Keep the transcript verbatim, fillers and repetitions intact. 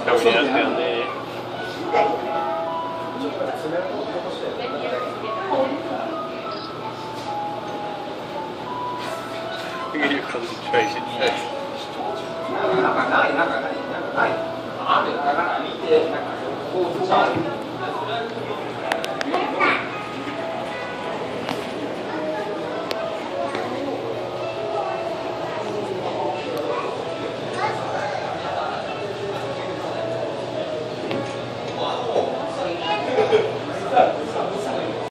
ためにやったよね。You concentration. なんかないなんかないなんかない。あんでだから見てなんかこう